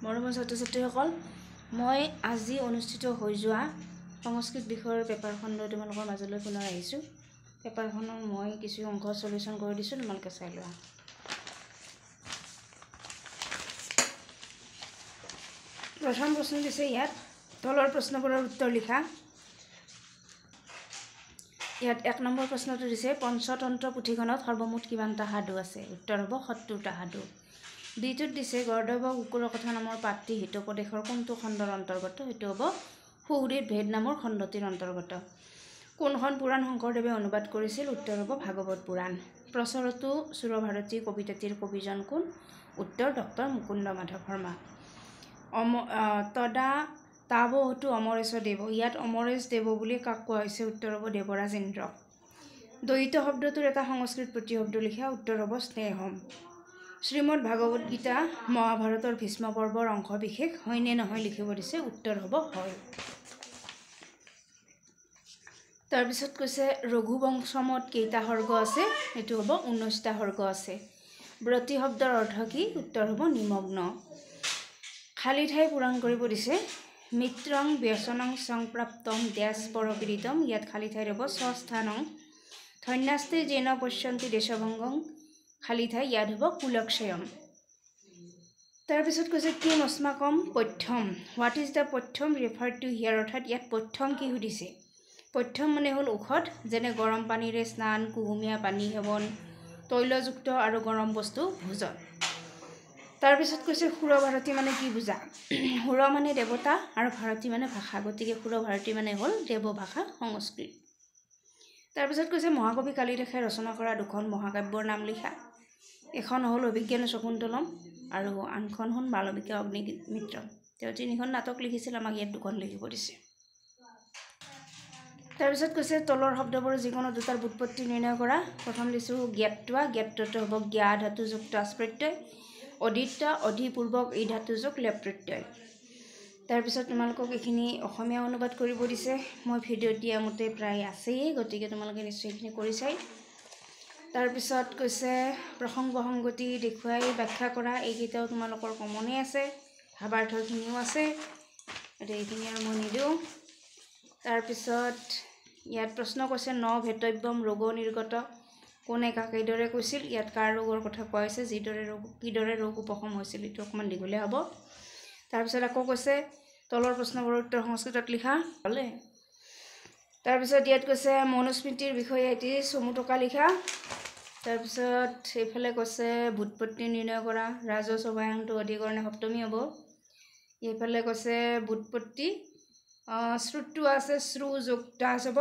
মৰমৰ ছাত্ৰ-ছাত্ৰীসকল, মই আজি অনুষ্ঠিত হৈ যোৱা সংস্কৃত বিষয়ৰ পেপাৰখন লৈ তোমালোকৰ মাজলৈ পুনৰ আহিছোঁ। পেপাৰখনৰ মই কিছু অংশ সলিউশন কৰি দিছোঁ, তোমালোকে চাই লোৱা। প্ৰথম প্ৰশ্ন দিছে ইয়াত তলৰ প্ৰশ্নবোৰৰ উত্তৰ লিখা। ইয়াত 1 নম্বৰ প্ৰশ্নটো দিছে পঞ্চতন্ত্ৰ পুথিখনত সৰ্বমুঠ কিমানটা সাধু আছে? উত্তৰ হ'ব 70টা সাধু। দ্বিতীয়ত দিছে গৰ্দভ কুকুৰৰ কথা নামৰ পাঠটি হিতোপদেশৰ কোনটো খণ্ডৰ অন্তৰ্গত? সেইটো হ'ব সুহৃদ ভেদ নামৰ খণ্ডটিৰ অন্তৰ্গত। কোনখন পুৰাণ শংকৰদেৱে অনুবাদ কৰিছিল? উত্তৰ হ'ব ভাগৱত পুৰাণ। প্ৰচৰতু সুৰভাৰতী কবিতাটিৰ কবিজন কোন? উত্তৰ ডক্টৰ মুকুন্দ মাধৱ শৰ্মা। তদা তাৱহতু অমৰেশ দেৱ, ইয়াত অমৰেশ দেৱ বুলি কাক কোৱা হৈছে? উত্তৰ হ'ব দেৱৰাজ ইন্দ্ৰক। দ্বৈত শব্দটোৰ এটা সংস্কৃত প্ৰতিশব্দ লিখা। উত্তৰ হ'ব স্নেহম। শ্ৰীমদ ভাগৱত গীতা মহাভাৰতৰ ভীষ্ম পৰ্বৰ অংশ বিশেষ হয়নে নহয় লিখিব দিছে। উত্তৰ হ'ব হয়। তাৰপিছত কৈছে ৰঘুবংশমত কেইটা সৰ্গ আছে? এইটো হ'ব 19টা সৰ্গ আছে। ব্ৰতী শব্দৰ অৰ্থ কি? উত্তৰ হ'ব নিমগ্ন। খালী ঠাই পূৰণ কৰিব দিছে। মিত্ৰং ব্যসনং সংপ্ৰাপ্তম দেশ পৰপীড়িতম, ইয়াত খালী ঠাই হ'ব স্বস্থানং। ধন্যাস্তে যেন পশ্যন্তি দেশভংগং, খালী ঠাই ইয়াত হ'ব কুলক্ষয়ম। তাৰপিছত কৈছে কিম অস্মাকম পথ্যম, হোৱাট ইজ দ্য পথ্যম ৰেফাৰ টু হিয়াৰ, অৰ্থাৎ ইয়াত পথ্যম কি সুধিছে? পথ্যম মানে হ'ল ঔষধ, যেনে গৰম পানীৰে স্নান, কুহুমীয়া পানী সেৱন, তৈলযুক্ত আৰু গৰম বস্তু ভোজন। তাৰপিছত কৈছে সুৰভাৰতী মানে কি বুজা? সুৰ মানে দেৱতা আৰু ভাৰতী মানে ভাষা, গতিকে সুৰভাৰতী মানে হ'ল দেৱভাষা সংস্কৃত। তাৰপিছত কৈছে মহাকবি কালিদাসে ৰচনা কৰা 2খন মহাকাব্যৰ নাম লিখা। এখন হ'ল অভিজ্ঞান শকুন্তলম আৰু আনখন হ'ল মালবিকা অগ্নিমিত্ৰ। তেওঁ 3খন নাটক লিখিছিল, আমাক ইয়াত 2খন লিখিব দিছে। তাৰপিছত কৈছে তলৰ শব্দবোৰ যিকোনো দুটাৰ বুৎপত্তি নিৰ্ণয় কৰা। প্ৰথম দিছোঁ জ্ঞাত্বা, জ্ঞাত্বটো হ'ব জ্ঞা ধাতুযুক্ত আচ প্ৰত্যয়, অদিত্য অধিপূৰ্বক এই ধাতুযোগ লেপ প্ৰত্যয়। তাৰপিছত তোমালোকক এইখিনি অসমীয়া অনুবাদ কৰিব দিছে। মই ভিডিঅ'ত দিয়া মতে প্ৰায় আছেই, গতিকে তোমালোকে নিশ্চয় এইখিনি কৰি চাই। তাৰপিছত কৈছে প্ৰসংগ সংগতি দেখুৱাই ব্যাখ্যা কৰা, এইকেইটাও তোমালোকৰ কমনেই আছে, ভাৱাৰ্থখিনিও আছে, গতিকে এইখিনি আৰু মই নিদিওঁ। তাৰপিছত ইয়াত প্ৰশ্ন কৈছে ন ভেতব্যম ৰোগ নিৰ্গত, কোনে কাক এইদৰে কৈছিল? ইয়াত কাৰ ৰোগৰ কথা কোৱা হৈছে? কিদৰে ৰোগ উপশম হৈছিল? এইটো অকণমান দীঘলীয়া হ'ব। তাৰপিছত আকৌ কৈছে তলৰ প্ৰশ্নবোৰৰ উত্তৰ সংস্কৃতত লিখা হ'লে। তাৰপিছত ইয়াত কৈছে মনুস্মৃতিৰ বিষয়ে এটি চমুটকা লিখা। তাৰপিছত এইফালে কৈছে বুৎপত্তি নিৰ্ণয় কৰা, ৰাজসভায়াংটো অধিকৰণে সপ্তমী হ'ব। এইফালে কৈছে বুৎপত্তি শ্ৰুতটো আছে, শ্ৰু যোগ দাস হ'ব।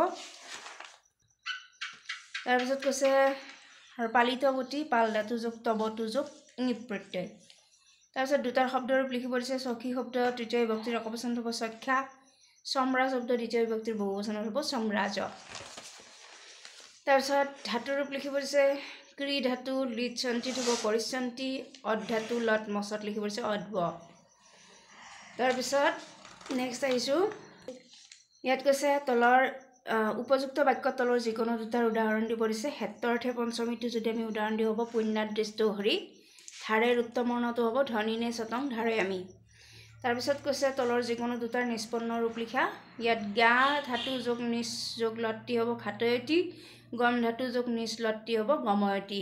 তাৰপিছত কৈছে পালিতৱতী, পাল ধাতু যোগ তৱতু যোগ ইং প্ৰত্যয়। তাৰপিছত দুটাৰ শব্দৰূপ লিখিব দিছে। সখী শব্দ তৃতীয় বিভক্তিৰ একবচনত হ'ব সখ্যা, সম্ৰাজ শব্দ দ্বিতীয় বিভক্তিৰ বহুবচনত হ'ব সম্ৰাজ। তাৰপিছত ধাতুৰ ৰূপ লিখিব দিছে। ক্ৰী ধাতু লিট সন্তিত হ'ব কৰিচ্ছন্তি, অধ ধাতু লত মচত লিখিব দিছে অধ্ব। তাৰপিছত নেক্সট আহিছোঁ, ইয়াত কৈছে তলৰ উপযুক্ত বাক্য তলৰ যিকোনো দুটাৰ উদাহৰণ দিব দিছে। হেত্তৰ্থে পঞ্চমীটো যদি আমি উদাহৰণ দিওঁ হ'ব পুণ্যাদৃষ্ট হৰি, ধাৰেৰ উত্তমৰ্ণটো হ'ব ধনীনে চতং ধাৰে আমি। তাৰপিছত কৈছে তলৰ যিকোনো দুটাৰ নিষ্পন্ন ৰূপ লিখা। ইয়াত জ্ঞা ধাতু যোগ নিচ যোগ লত্তি হ'ব ঘাটয়তী, গম ধাতু যোগ নিচ লত্তি হ'ব গময়তী।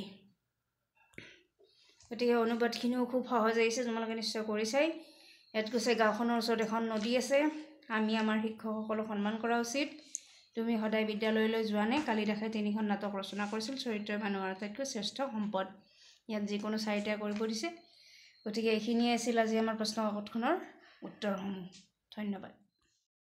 গতিকে অনুবাদখিনিও খুব সহজ আহিছে, তোমালোকে নিশ্চয় কৰি চাই। ইয়াত কৈছে গাঁওখনৰ ওচৰত এখন নদী আছে, আমি আমাৰ শিক্ষকসকলক সন্মান কৰা উচিত। তুমি সদায় বিদ্যালয়লৈ যোৱা নে? কালিদাসে 3খন নাটক ৰচনা কৰিছিল। চৰিত্ৰই মানুহৰ আটাইতকৈ শ্ৰেষ্ঠ সম্পদ। ইয়াত যিকোনো 4টা কৰিব দিছে। গতিকে এইখিনিয়ে আছিল আজি আমাৰ প্ৰশ্ন কাকতখনৰ উত্তৰসমূহ। ধন্যবাদ।